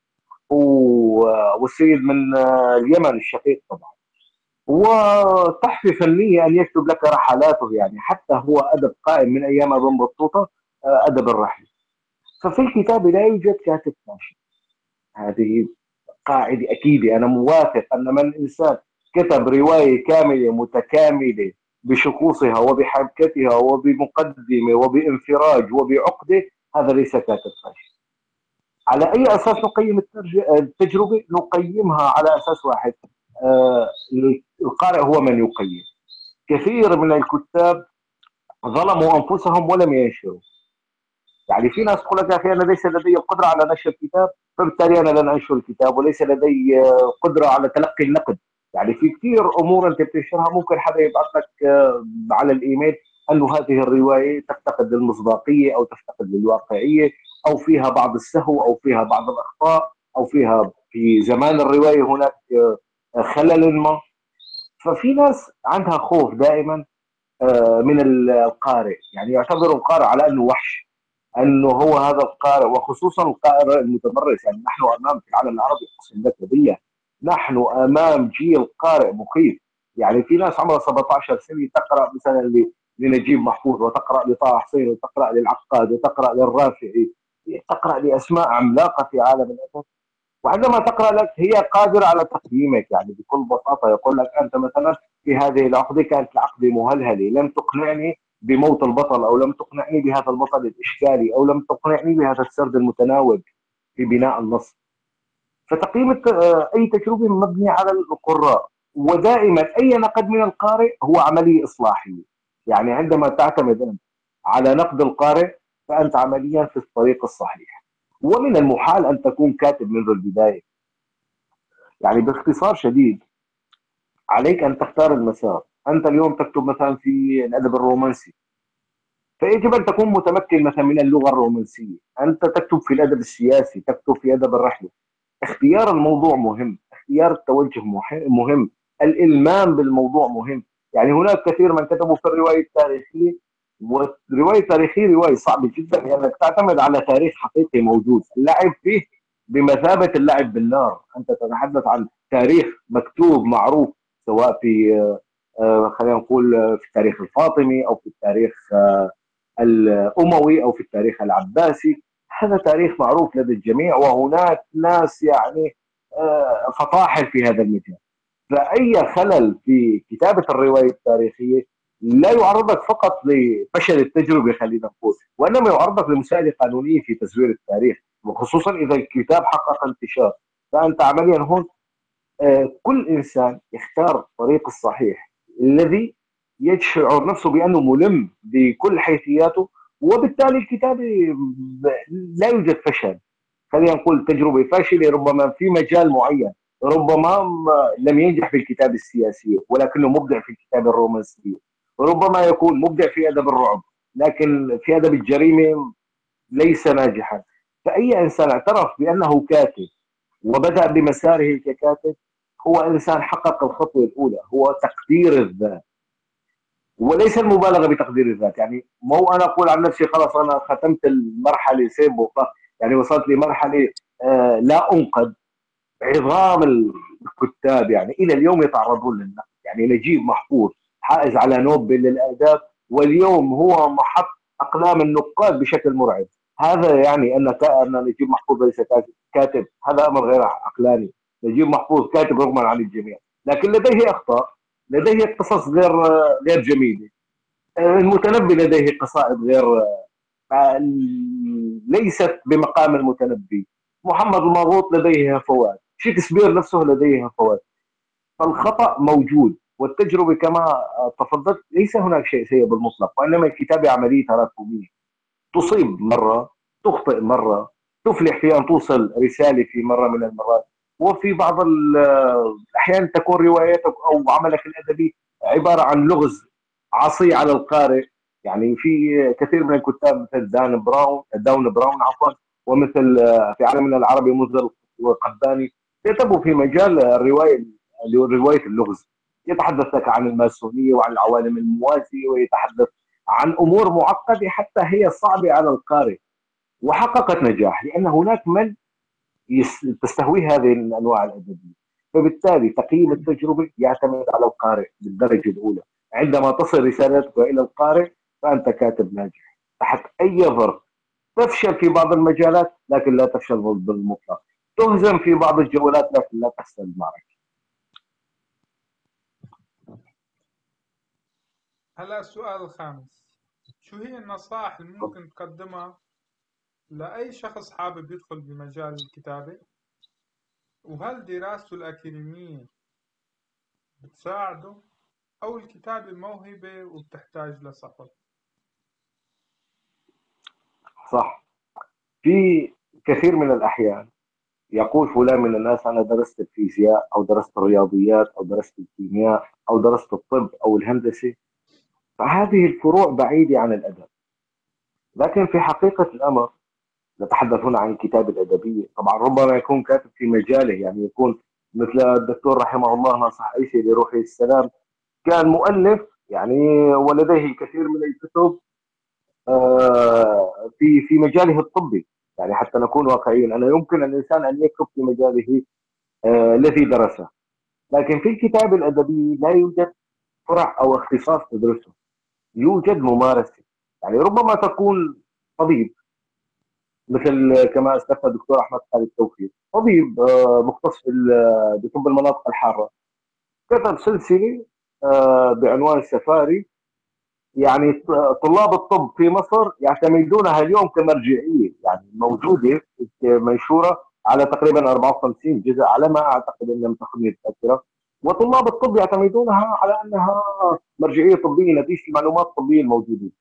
و- والسيد من آه، اليمن الشقيق طبعا، وتحفة فنية أن يكتب لك رحلاته، يعني حتى هو أدب قائم من أيام ابن بطوطة، آه، أدب الرحلة. ففي الكتاب لا يوجد كاتب فاشل، هذه قاعدة أكيدة. أنا موافق أن من إنسان كتب رواية كاملة متكاملة بشخوصها وبحبكتها وبمقدمة وبانفراج وبعقدة، هذا ليس كاتب فاشل. على أي أساس نقيم الترج- التجربة؟ نقيمها على أساس واحد، آه، القارئ هو من يقيم. كثير من الكتاب ظلموا أنفسهم ولم ينشروا. يعني في ناس تقول لك يا اخي انا ليس لدي القدره على نشر الكتاب، فبالتالي انا لن انشر الكتاب، وليس لدي آه، قدره على تلقي النقد. يعني في كثير امور انت بتنشرها ممكن حدا يبعث لك آه، على الايميل انه هذه الروايه تفتقد للمصداقيه او تفتقد للواقعيه او فيها بعض السهو او فيها بعض الاخطاء او فيها في زمان الروايه هناك آه، خلل ما. ففي ناس عندها خوف دائما آه، من القارئ، يعني يعتبر القارئ على انه وحش، انه هو هذا القارئ، وخصوصا القارئ المتمرس. يعني نحن امام في العالم العربي اقسم لك بالله، نحن امام جيل قارئ مخيف. يعني في ناس عمرها سبعة عشر سنه تقرا مثلا ل- لنجيب محفوظ، وتقرا لطه حسين، وتقرا للعقاد، وتقرا للرافعي، تقرا لاسماء عملاقه في عالم الادب. وعندما تقرأ لك هي قادرة على تقييمك، يعني بكل بساطة يقول لك أنت مثلا في هذه العقدة كانت العقدة مهلهلة، لم تقنعني بموت البطل، أو لم تقنعني بهذا البطل الإشكالي، أو لم تقنعني بهذا السرد المتناوب في بناء النص. فتقييم الت- آه، أي تجربة مبني على القراء، ودائما أي نقد من القارئ هو عملية إصلاحية. يعني عندما تعتمد أنت على نقد القارئ فأنت عمليا في الطريق الصحيح. ومن المحال أن تكون كاتب منذ البداية. يعني باختصار شديد، عليك أن تختار المسار. أنت اليوم تكتب مثلا في الأدب الرومانسي، فيجب أن تكون متمكن مثلا من اللغة الرومانسية. أنت تكتب في الأدب السياسي، تكتب في أدب الرحلة. اختيار الموضوع مهم، اختيار التوجه مح- مهم، الإلمام بالموضوع مهم. يعني هناك كثير من كتبوا في الرواية التاريخية، والرواية التاريخية رواية صعبة جدا لأنك تعتمد على تاريخ حقيقي موجود، اللعب فيه بمثابة اللعب بالنار. أنت تتحدث عن تاريخ مكتوب معروف، سواء في آه، آه، خلينا نقول آه، في التاريخ الفاطمي، أو في التاريخ آه، الأموي، أو في التاريخ العباسي. هذا تاريخ معروف لدى الجميع، وهناك ناس يعني آه، فطاحل في هذا المجال. فأي خلل في كتابة الرواية التاريخية لا يعرضك فقط لفشل التجربة، خلينا نقول، وإنما يعرضك لمساءلة قانونية في تزوير التاريخ، وخصوصا إذا الكتاب حقق انتشار. فأنت عمليا هون آه، كل انسان يختار الطريق الصحيح الذي يشعر نفسه بانه ملم بكل حيثياته، وبالتالي الكتابه ب- لا يوجد فشل. خلينا نقول تجربه فاشله ربما في مجال معين، ربما م- لم ينجح في الكتابه السياسيه ولكنه مبدع في الكتابه الرومانسيه، ربما يكون مبدع في ادب الرعب لكن في ادب الجريمه ليس ناجحا. فاي انسان اعترف بانه كاتب وبدأ بمساره ككاتب هو إنسان حقق الخطوة الأولى، هو تقدير الذات، وليس المبالغة بتقدير الذات. يعني مو أنا أقول عن نفسي خلاص أنا ختمت المرحلة سيب وخلاص، يعني وصلت لمرحلة آه لا أنقد. عظام الكتاب يعني إلى اليوم يتعرضون للنقد. يعني نجيب محفوظ حائز على نوبل للآداب، واليوم هو محط أقلام النقاد بشكل مرعب. هذا يعني أن أن نجيب محفوظ ليس كاتب، هذا أمر غير عقلاني. نجيب محفوظ كاتب رغما عن الجميع، لكن لديه أخطاء، لديه قصص غير غير جميلة. المتنبي لديه قصائد غير ليست بمقام المتنبي. محمد المغوط لديه هفوات، شكسبير نفسه لديه هفوات. فالخطأ موجود، والتجربة كما تفضلت ليس هناك شيء سيء بالمطلق، وإنما الكتابة عملية تراكمية. تصيب مرة، تخطئ مرة، تفلح في أن توصل رسالة في مرة من المرات. وفي بعض الأحيان تكون روايتك أو عملك الأدبي عبارة عن لغز عصي على القارئ. يعني في كثير من الكتاب مثل دان براون داون براون عفوا، ومثل في عالمنا العربي مزل وقباني، كتبوا في مجال الرواية، رواية اللغز. يتحدث لك عن الماسونية وعن العوالم الموازية، ويتحدث عن امور معقده حتى هي صعبه على القارئ، وحققت نجاح لان هناك من يس- تستهويه هذه الانواع الادبيه. فبالتالي تقييم التجربه يعتمد على القارئ بالدرجه الاولى. عندما تصل رسالتك الى القارئ فانت كاتب ناجح تحت اي ظرف. تفشل في بعض المجالات لكن لا تفشل بالمطلق، تهزم في بعض الجولات لكن لا تخسر المعركه. هلا السؤال الخامس: شو هي النصائح اللي ممكن تقدمها لأي شخص حابب يدخل بمجال الكتابة؟ وهل دراسته الأكاديمية بتساعده، أو الكتابة موهبة وبتحتاج لصبر؟ صح. في كثير من الاحيان يقول فلان من الناس أنا درست الفيزياء أو درست الرياضيات أو درست الكيمياء أو درست الطب أو الهندسة، فهذه الفروع بعيدة عن الأدب. لكن في حقيقة الأمر نتحدث هنا عن الكتابة الأدبية. طبعا ربما يكون كاتب في مجاله، يعني يكون مثل الدكتور رحمه الله ناصح عيسى لروحه السلام، كان مؤلف يعني ولديه الكثير من الكتب آه، في في مجاله الطبي. يعني حتى نكون واقعيين، أنا يمكن الإنسان أن يكتب في مجاله آه، الذي درسه، لكن في الكتابة الأدبية لا يوجد فرع أو اختصاص تدرسه، يوجد ممارسة. يعني ربما تكون طبيب مثل كما استفتى الدكتور احمد خالد توفيق، طبيب آه، مختص في ال- بطب المناطق الحاره، كتب سلسله آه، بعنوان سفاري. يعني ط- طلاب الطب في مصر يعتمدونها اليوم كمرجعيه، يعني موجوده منشوره على تقريبا أربعة وخمسين جزء على ما اعتقد، ان لم تخني الذاكره. وطلاب الطب يعتمدونها على انها مرجعيه طبيه نتيجه المعلومات الطبيه الموجوده.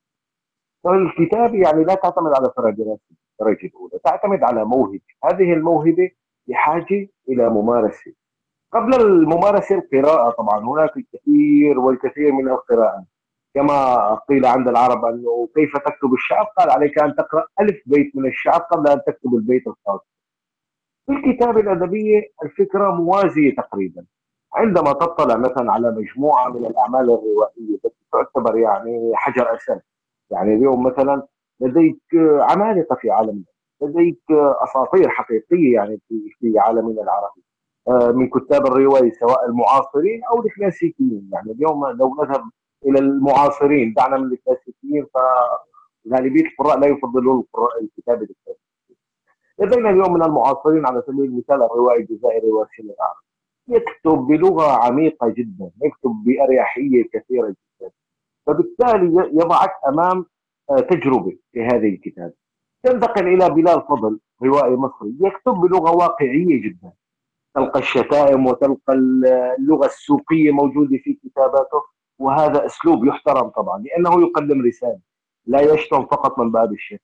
فالكتابه يعني لا تعتمد على فرع دراسي الدرجه الاولى، تعتمد على موهبه، هذه الموهبه بحاجه الى ممارسه. قبل الممارسه القراءه، طبعا هناك الكثير والكثير من القراءات. كما قيل عند العرب انه كيف تكتب الشعر؟ قال عليك ان تقرا الف بيت من الشعر قبل ان تكتب البيت الخاص. في الكتابه الادبيه الفكره موازيه تقريبا. عندما تطلع مثلا على مجموعه من الاعمال الروائيه التي تعتبر يعني حجر اساس، يعني اليوم مثلا لديك عمالقه في عالمنا، لديك اساطير حقيقيه يعني في في عالمنا العربي، آه، من كتاب الروايه سواء المعاصرين او الكلاسيكيين. يعني اليوم لو نذهب الى المعاصرين دعنا من الكلاسيكيين، فغالبيه القراء لا يفضلون القراء الكتاب الكلاسيكي. لدينا اليوم من المعاصرين على سبيل المثال الروائي الجزائري واسيل الأعرج، يكتب بلغه عميقه جدا، يكتب باريحيه كثيره جدا، فبالتالي يضعك امام آه، تجربه في هذه الكتابه. تنتقل الى بلال فضل، روائي مصري، يكتب بلغه واقعيه جدا، تلقى الشتائم وتلقى اللغه السوقيه موجوده في كتاباته، وهذا اسلوب يحترم طبعا لانه يقدم رساله، لا يشتم فقط من باب الشتم.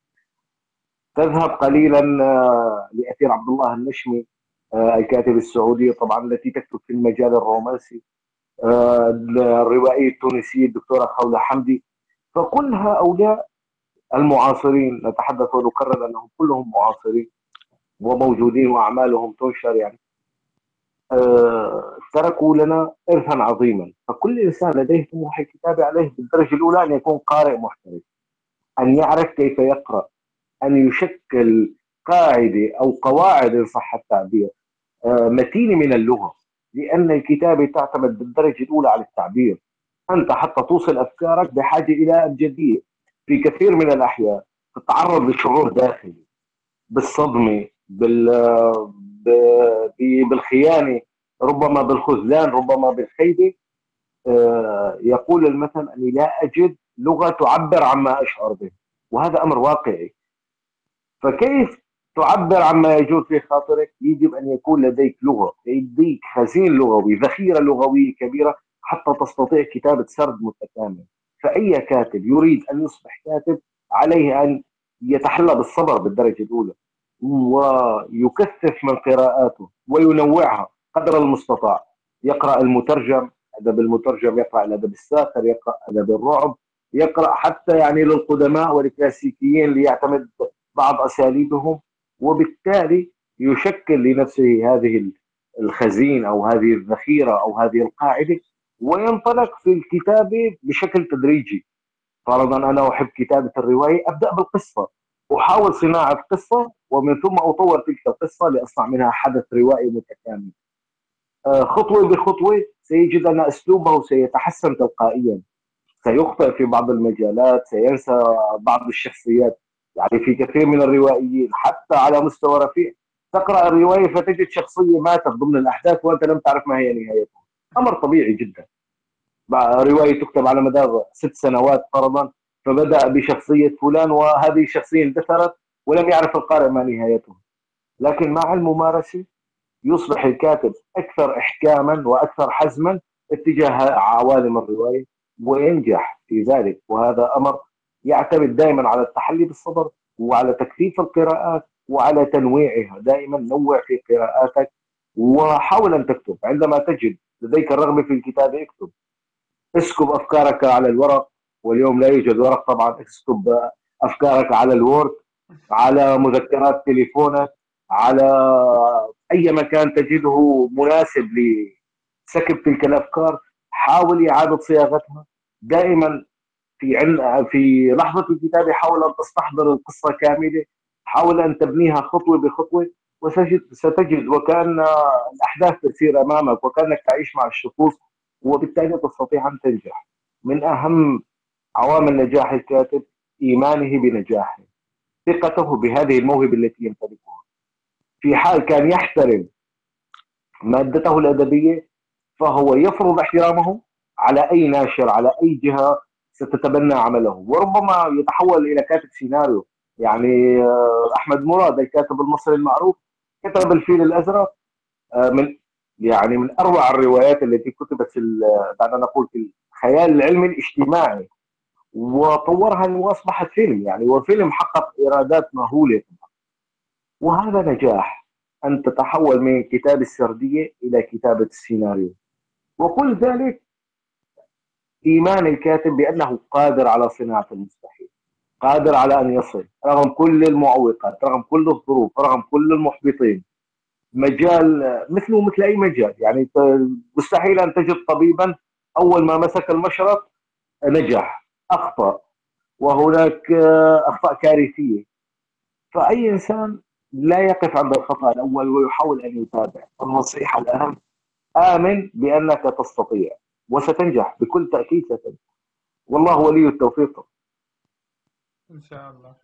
تذهب قليلا آه، لاثير عبد الله النشمي، آه، الكاتب السعودي طبعا، التي تكتب في المجال الرومانسي، آه، الروائيه التونسيه الدكتوره خوله حمدي. فكل هؤلاء المعاصرين، نتحدث ونكرر انهم كلهم معاصرين وموجودين واعمالهم تنشر، يعني آه، تركوا لنا إرثا عظيما. فكل إنسان لديه طموح الكتابة عليه بالدرجة الأولى أن يكون قارئ محترف، أن يعرف كيف يقرأ، أن يشكل قاعدة أو قواعد إن صح التعبير آه، متينة من اللغة، لأن الكتابة تعتمد بالدرجة الأولى على التعبير. أنت حتى توصل أفكارك بحاجة إلى أبجدية. في كثير من الأحيان تتعرض لشعور داخلي بالصدمة، بال ب- بالخيانة، ربما بالخذلان، ربما بالخيبة. آه، يقول المثل أني لا أجد لغة تعبر عما أشعر به، وهذا أمر واقعي. فكيف تعبر عما يجول في خاطرك؟ يجب أن يكون لديك لغة، لديك خزين لغوي، ذخيرة لغوية كبيرة حتى تستطيع كتابة سرد متكامل. فأي كاتب يريد أن يصبح كاتب عليه أن يتحلى بالصبر بالدرجة الأولى، ويكثف من قراءاته وينوعها قدر المستطاع. يقرأ المترجم، أدب المترجم، يقرأ الأدب الساخر، يقرأ أدب الرعب، يقرأ حتى يعني للقدماء والكلاسيكيين ليعتمد بعض أساليبهم، وبالتالي يشكل لنفسه هذه الخزين أو هذه الذخيرة أو هذه القاعدة، وينطلق في الكتابة بشكل تدريجي. فرضا أنا أحب كتابة الرواية، أبدأ بالقصة، أحاول صناعة قصة، ومن ثم أطور تلك القصة لأصنع منها حدث روائي متكامل. آه، خطوة بخطوة سيجد أن أسلوبه سيتحسن تلقائيا، سيخطئ في بعض المجالات، سينسى بعض الشخصيات. يعني في كثير من الروائيين حتى على مستوى رفيع تقرأ الرواية فتجد شخصية ماتت ضمن الأحداث وأنت لم تعرف ما هي نهايتها. أمر طبيعي جدا. رواية تكتب على مدار ست سنوات فرضا، فبدأ بشخصية فلان وهذه الشخصية اندثرت ولم يعرف القارئ ما نهايتها. لكن مع الممارسة يصبح الكاتب أكثر إحكاما وأكثر حزما اتجاه عوالم الرواية، وينجح في ذلك. وهذا أمر يعتمد دائما على التحلي بالصبر، وعلى تكثيف القراءات، وعلى تنويعها. دائما نوع في قراءاتك، وحاول أن تكتب. عندما تجد لديك الرغبة في الكتابة اكتب، اسكب أفكارك على الورق، واليوم لا يوجد ورق طبعا، اسكب أفكارك على الوورد، على مذكرات تليفونك، على أي مكان تجده مناسب لسكب تلك الأفكار. حاول إعادة صياغتها دائما. في عن في لحظة الكتابة حاول أن تستحضر القصة كاملة، حاول أن تبنيها خطوة بخطوة، وستجد ستجد وكأن الأحداث تسير أمامك، وكأنك تعيش مع الشخوص، وبالتالي تستطيع أن تنجح. من أهم عوامل نجاح الكاتب إيمانه بنجاحه. ثقته بهذه الموهبة التي يمتلكها. في حال كان يحترم مادته الأدبية فهو يفرض احترامه على أي ناشر، على أي جهة ستتبنى عمله، وربما يتحول إلى كاتب سيناريو. يعني آه، أحمد مراد الكاتب المصري المعروف كتب الفيل الأزرق، آه، من يعني من أروع الروايات التي كتبت في ال- دعنا نقول في الخيال العلمي الاجتماعي، وطورها وأصبحت فيلم، يعني وفيلم حقق إيرادات مهولة. وهذا نجاح، أن تتحول من كتاب السردية إلى كتابة السيناريو. وكل ذلك إيمان الكاتب بأنه قادر على صناعة المستحيل، قادر على أن يصل رغم كل المعوقات، رغم كل الظروف، رغم كل المحبطين. مجال مثله مثل أي مجال، يعني ت- مستحيل أن تجد طبيبا أول ما مسك المشرط نجح، أخطأ، وهناك آه، أخطاء كارثية. فأي إنسان لا يقف عند الخطأ الأول ويحاول أن يتابع. النصيحة الأهم: آمن بأنك تستطيع وستنجح، بكل تأكيد ستنجح، والله ولي التوفيق. إن شاء الله.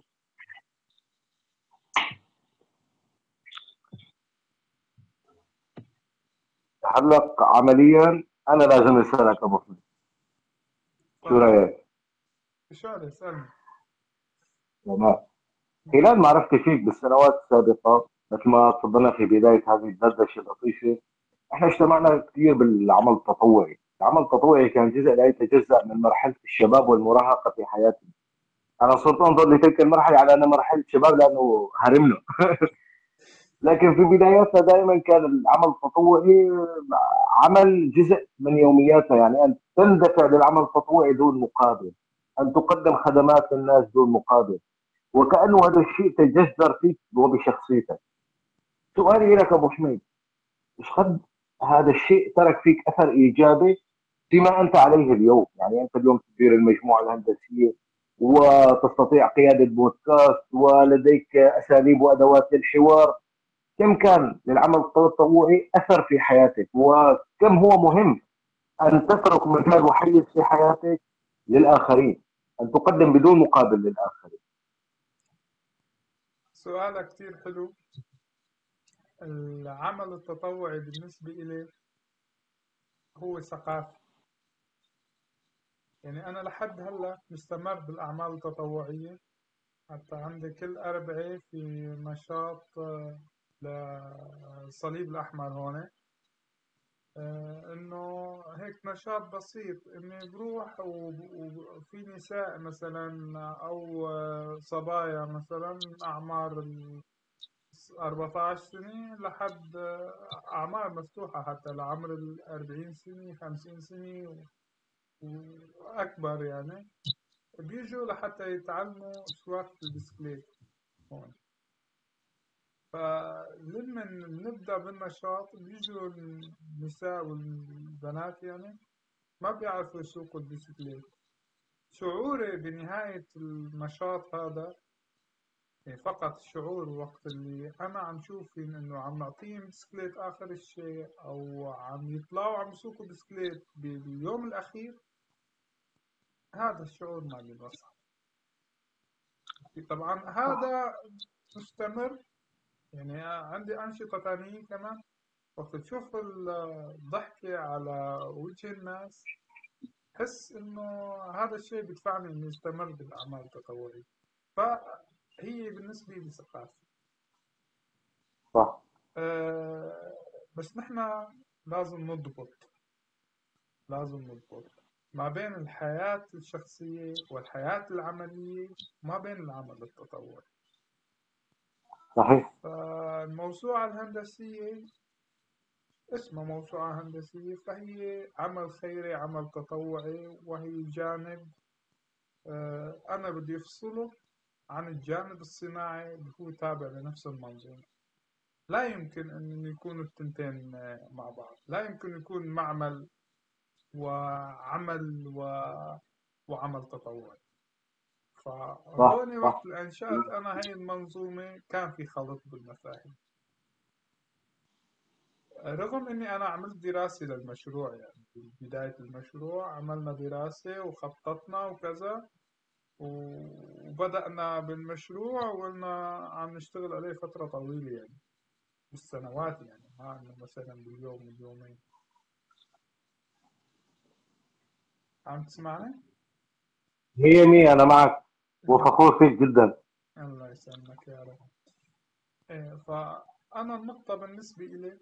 هلا عمليا انا لازم اسالك ابو حميد، شو تفضل. رايك؟ شو هذا؟ اسألني. تمام. خلال معرفتي فيك بالسنوات السابقه، مثل ما تفضلنا في بدايه هذه الدردشه اللطيفه، احنا اجتمعنا كثير بالعمل التطوعي. العمل التطوعي كان جزء لا يتجزا من مرحله الشباب والمراهقه في حياتي. انا صرت انظر لتلك المرحله على انها مرحله شباب لانه هرمنا. لكن في بداياتها دائما كان العمل التطوعي عمل جزء من يومياتنا، يعني ان تندفع للعمل التطوعي دون مقابل، ان تقدم خدمات للناس دون مقابل، وكانه هذا الشيء تجذر فيك وبشخصيتك. سؤالي لك ابو حميد: ايش قد هذا الشيء ترك فيك اثر ايجابي فيما انت عليه اليوم؟ يعني انت اليوم تدير المجموعه الهندسيه، وتستطيع قياده بودكاست، ولديك اساليب وادوات للحوار. كم كان للعمل التطوعي أثر في حياتك، وكم هو مهم أن تترك مجال وحيز في حياتك للآخرين، أن تقدم بدون مقابل للآخرين؟ سؤالك كتير حلو. العمل التطوعي بالنسبة إلي هو ثقافة. يعني أنا لحد هلا مستمر بالأعمال التطوعية، حتى عندي كل أربعة في نشاط آه، للصليب الأحمر هون. آه، إنه هيك نشاط بسيط، إني بروح و- وفي نساء مثلا أو آه، صبايا مثلا أعمار ال أربعة عشر سنة لحد آه، أعمار مفتوحة حتى لعمر الأربعين سنة خمسين سنة و- وأكبر يعني، بيجوا لحتى يتعلموا سواقة البسكليت هون. فلما نبدأ بالنشاط بيجوا النساء والبنات يعني ما بيعرفوا يسوقوا البسكليت. شعوري بنهاية النشاط هذا، يعني فقط الشعور وقت اللي أنا عم شوف إنه عم نعطيهم بسكليت آخر الشيء، أو عم يطلعوا عم يسوقوا بسكليت باليوم الأخير، هذا الشعور ما بيوصف. طبعا هذا مستمر. يعني عندي أنشطة تانية كمان، وقت تشوف الضحكة على وجه الناس حس إنه هذا الشيء بيدفعني إني أستمر بالأعمال التطوعية. فهي بالنسبة لي ثقافة. صح. أه بس نحن لازم نضبط لازم نضبط ما بين الحياة الشخصية والحياة العملية، وما بين العمل التطوعي. صحيح. فالموسوعة الهندسية اسمها موسوعة هندسية، فهي عمل خيري، عمل تطوعي، وهي جانب آه، أنا بدي أفصله عن الجانب الصناعي اللي هو تابع لنفس المنظومة. لا يمكن أن يكونوا التنتين آه، مع بعض. لا يمكن يكون معمل وعمل و... وعمل تطوعي. صح. فهون وقت صح. الأنشأت أنا هاي المنظومة كان في خلط بالمفاهيم، رغم اني انا عملت دراسة للمشروع. يعني في بداية المشروع عملنا دراسة وخططنا وكذا، وبدأنا بالمشروع وقلنا عم نشتغل عليه فترة طويلة يعني، بالسنوات يعني، ما إنه مثلا باليوم باليومين. عم تسمعني؟ مية مية، أنا معك وفخور فيك جدا. الله يسلمك يا رب. إيه، فأنا النقطة بالنسبة إلي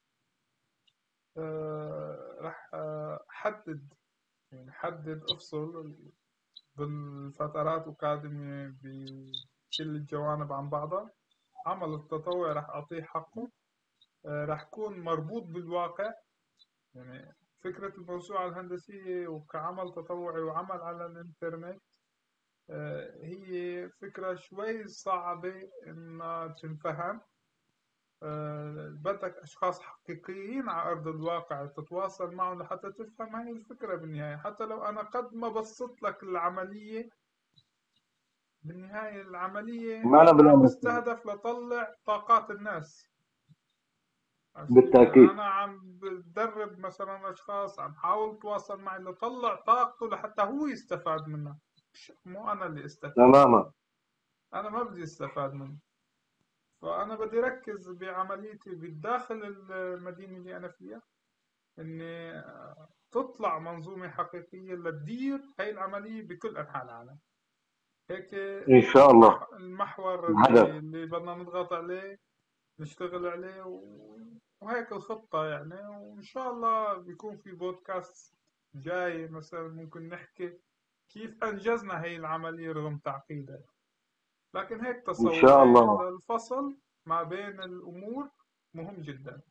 آه، رح آه، حدد، يعني حدد افصل بالفترات وكادمي بكل الجوانب عن بعضها. عمل التطوع رح أعطيه حقه، آه، رح يكون مربوط بالواقع. يعني فكرة الموسوعة الهندسية وكعمل تطوعي وعمل على الإنترنت آه، هي فكرة شوي صعبة إنها تنفهم. آه، بدك أشخاص حقيقيين على أرض الواقع تتواصل معهم لحتى تفهم هاي الفكرة بالنهاية. حتى لو أنا قد ما بسط لك العملية، بالنهاية العملية ما أنا أنا عم بالأمر بستهدف لطلع طاقات الناس. عرفت كيف؟ يعني بالتأكيد. أنا عم بدرب مثلا أشخاص عم حاول تواصل معي لطلع طاقته لحتى هو يستفاد منها، مش مو أنا اللي استفيد. تماما. أنا ما بدي استفاد منه. فأنا بدي أركز بعمليتي بالداخل المدينة اللي أنا فيها، إني تطلع منظومة حقيقية لتدير هاي العملية بكل أنحاء العالم. هيك إن شاء الله. المح... المحور اللي الهدف. اللي بدنا نضغط عليه، نشتغل عليه و... وهيك الخطة يعني. وإن شاء الله بيكون في بودكاست جاي مثلا ممكن نحكي كيف أنجزنا هاي العملية رغم تعقيدها. لكن هيك إن شاء تصوري الله. للفصل ما بين الأمور مهم جدا.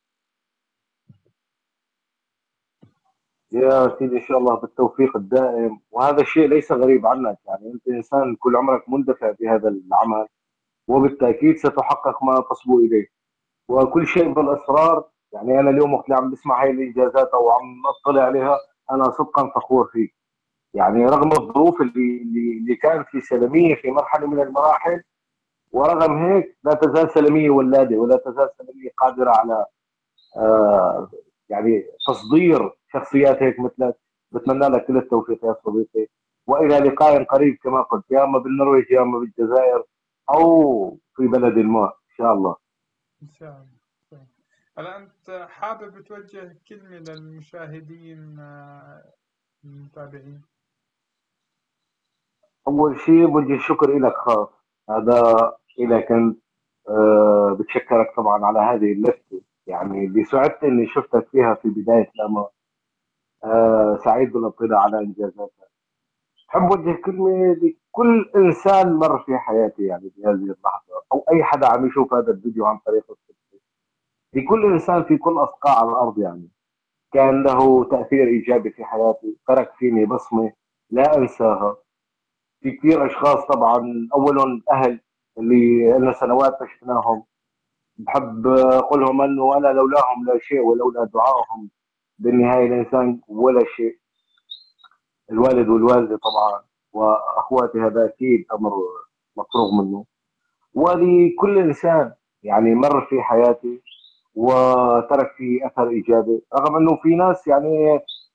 يا سيدي إن شاء الله بالتوفيق الدائم، وهذا الشيء ليس غريب عنك، يعني أنت إنسان كل عمرك مندفع في هذا العمل، وبالتأكيد ستحقق ما تصبو إليه. وكل شيء بالإصرار. يعني أنا اليوم وقت اللي عم بسمع هاي الإنجازات أو عم أطلع عليها، أنا صدقا فخور فيك. يعني رغم الظروف اللي اللي اللي كانت في سلمية في مرحلة من المراحل، ورغم هيك لا تزال سلمية ولادة، ولا تزال سلمية قادرة على آه يعني تصدير شخصيات هيك مثلك. بتمنى لك كل التوفيق يا صديقي، والى لقاء قريب كما قلت، يا اما بالنرويج يا اما بالجزائر او في بلد ما ان شاء الله. إن شاء الله. إن شاء الله. هلا أنت حابب توجه كلمة للمشاهدين آه، المتابعين؟ اول شيء بوجه الشكر لك خاص، هذا لك انت. أه بتشكرك طبعا على هذه اللفته، يعني اللي سعدت اني شفتك فيها في بدايه الامر. أه سعيد بالاطلاع على انجازاتك. أحب أوجه كلمة لكل إنسان مر في حياتي، يعني في هذه اللحظة، أو أي حدا عم يشوف هذا الفيديو عن طريق التلفزيون. لكل إنسان في كل أصقاع الأرض، يعني كان له تأثير إيجابي في حياتي، ترك فيني بصمة لا أنساها. في كثير أشخاص طبعا، أولهم الأهل اللي لنا سنوات ما شفناهم. بحب أقول لهم أنه أنا لولاهم لا شيء، ولولا دعائهم بالنهاية الإنسان ولا شيء. الوالد والوالدة طبعا، وأخواتي هذا أكيد أمر مفروغ منه. ولكل إنسان يعني مر في حياتي وترك فيه أثر إيجابي، رغم أنه في ناس يعني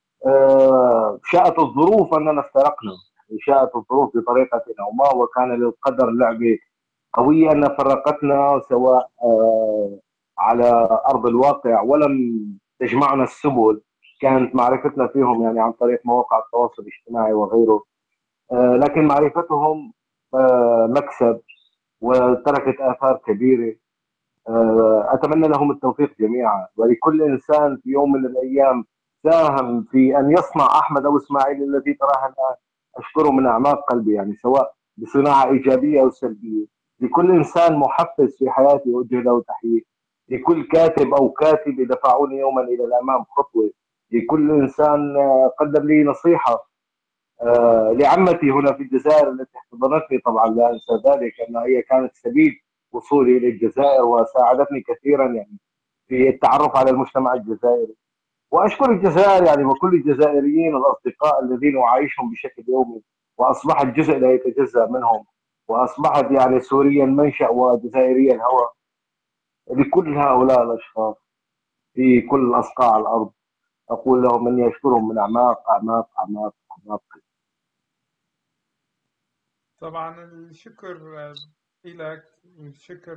آه، شاءت الظروف أننا افترقنا. يعني شاءت الظروف بطريقتنا وما، وكان للقدر لعبة قوية أن فرقتنا، سواء آه، على أرض الواقع ولم تجمعنا السبل. كانت معرفتنا فيهم يعني عن طريق مواقع التواصل الاجتماعي وغيره. آه، لكن معرفتهم آه، مكسب، وتركت آثار كبيرة. آه، أتمنى لهم التوفيق جميعا، ولكل إنسان في يوم من الأيام ساهم في أن يصنع أحمد أو إسماعيل الذي تراه الآن، أشكره من أعماق قلبي، يعني سواء بصناعة إيجابية أو سلبية. لكل إنسان محفز في حياتي أوجه له تحية. لكل كاتب أو كاتبة دفعوني يوما إلى الأمام خطوة. لكل إنسان آه، قدم لي نصيحة. آه، لعمتي هنا في الجزائر التي احتضنتني، طبعا لا انسى ذلك، انها هي كانت سبيل وصولي الى الجزائر، وساعدتني كثيرا يعني في التعرف على المجتمع الجزائري. واشكر الجزائر يعني، وكل الجزائريين الاصدقاء الذين اعايشهم بشكل يومي، واصبحت جزء لا يتجزا منهم، واصبحت يعني سوريا المنشا وجزائريا الهوى. لكل هؤلاء الاشخاص في كل اصقاع الارض، اقول لهم اني اشكرهم من اعماق اعماق اعماق اعماق. طبعا الشكر لك، والشكر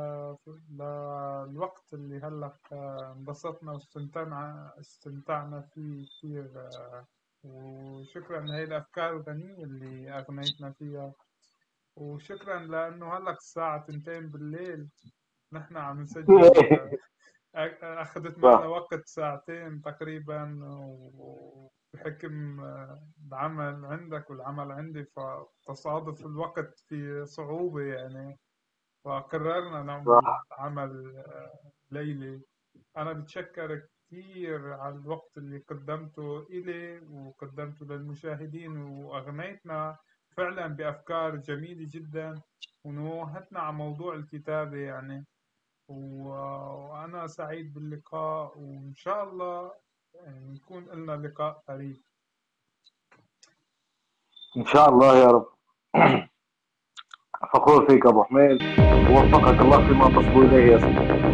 للوقت اللي هلا انبسطنا واستمتعنا استمتعنا فيه كثير، وشكرا لهي الأفكار الغنية اللي أغنيتنا فيها، وشكرا لأنه هلا الساعة تنتين بالليل نحن عم نسجل. أخذت معنا صح. وقت ساعتين تقريبا، وبحكم العمل عندك والعمل عندي فتصادف الوقت في صعوبة يعني، فقررنا نعمل صح. عمل ليلي. أنا بتشكر كثير على الوقت اللي قدمته إلي وقدمته للمشاهدين، وأغنيتنا فعلا بأفكار جميلة جدا، ونوهتنا على موضوع الكتابة يعني. وأنا سعيد باللقاء، وإن شاء الله يعني يكون لنا لقاء قريب. ان شاء الله يا رب. فخور فيك ابو حميد، ووفقك الله فيما تصبو اليه يا سيدي.